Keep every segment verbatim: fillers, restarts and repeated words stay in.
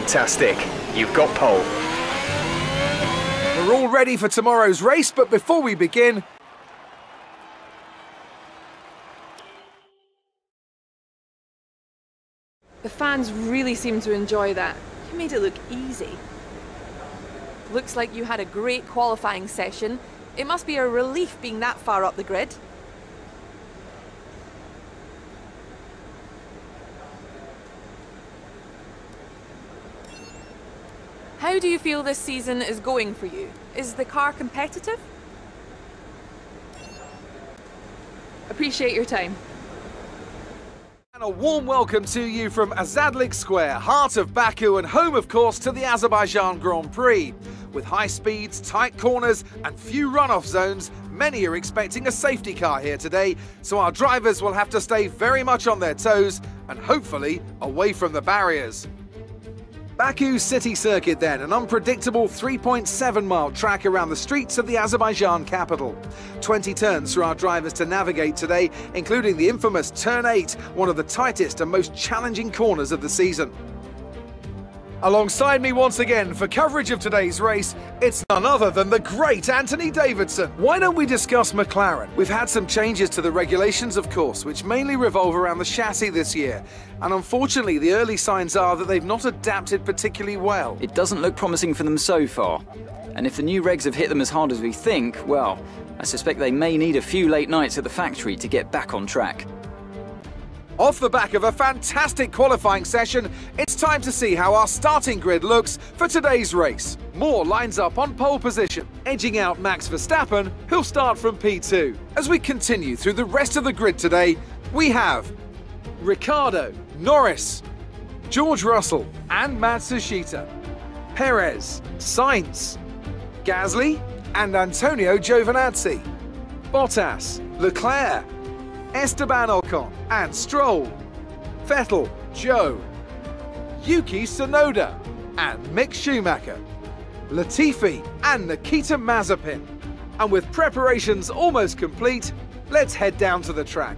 Fantastic. You've got pole. We're all ready for tomorrow's race, but before we begin... The fans really seem to enjoy that. You made it look easy. Looks like you had a great qualifying session. It must be a relief being that far up the grid. How do you feel this season is going for you? Is the car competitive? Appreciate your time. And a warm welcome to you from Azadlik Square, heart of Baku and home, of course, to the Azerbaijan Grand Prix. With high speeds, tight corners and few runoff zones, many are expecting a safety car here today, so our drivers will have to stay very much on their toes and hopefully away from the barriers. Baku City Circuit then, an unpredictable three point seven mile track around the streets of the Azerbaijan capital. twenty turns for our drivers to navigate today, including the infamous Turn eight, one of the tightest and most challenging corners of the season. Alongside me once again for coverage of today's race, it's none other than the great Anthony Davidson. Why don't we discuss McLaren? We've had some changes to the regulations, of course, which mainly revolve around the chassis this year. And unfortunately, the early signs are that they've not adapted particularly well. It doesn't look promising for them so far. And if the new regs have hit them as hard as we think, well, I suspect they may need a few late nights at the factory to get back on track. Off the back of a fantastic qualifying session, it's time to see how our starting grid looks for today's race. Moore lines up on pole position, edging out Max Verstappen, who'll start from P two. As we continue through the rest of the grid today, we have Ricciardo, Norris, George Russell and Matsushita, Perez, Sainz, Gasly and Antonio Giovinazzi, Bottas, Leclerc, Esteban Ocon and Stroll, Vettel, Joe, Yuki Tsunoda and Mick Schumacher, Latifi and Nikita Mazepin. And with preparations almost complete, let's head down to the track.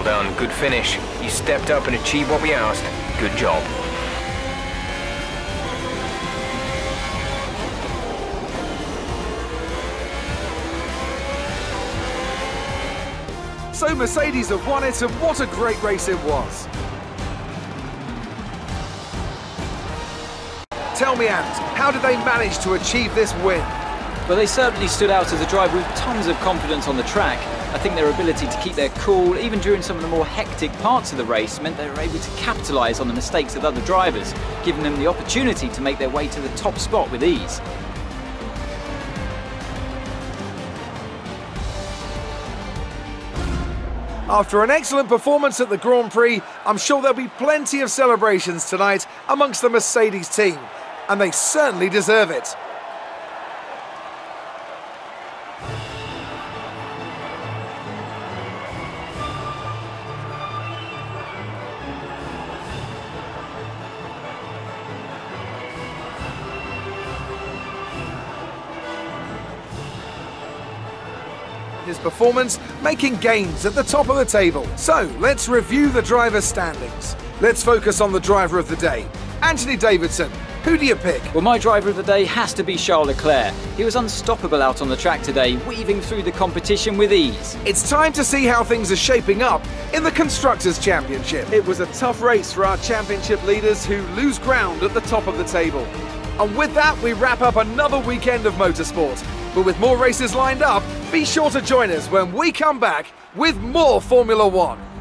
Well done, good finish. You stepped up and achieved what we asked. Good job. So Mercedes have won it, and what a great race it was. Tell me, Ant, how did they manage to achieve this win? Well, they certainly stood out as a driver with tons of confidence on the track. I think their ability to keep their cool, even during some of the more hectic parts of the race, meant they were able to capitalise on the mistakes of other drivers, giving them the opportunity to make their way to the top spot with ease. After an excellent performance at the Grand Prix, I'm sure there'll be plenty of celebrations tonight amongst the Mercedes team, and they certainly deserve it. His performance making gains at the top of the table. So let's review the drivers' standings. Let's focus on the driver of the day, Anthony Davidson. Who do you pick? Well, my driver of the day has to be Charles Leclerc. He was unstoppable out on the track today, weaving through the competition with ease. It's time to see how things are shaping up in the Constructors' Championship. It was a tough race for our championship leaders who lose ground at the top of the table. And with that, we wrap up another weekend of motorsport. But with more races lined up, be sure to join us when we come back with more Formula One.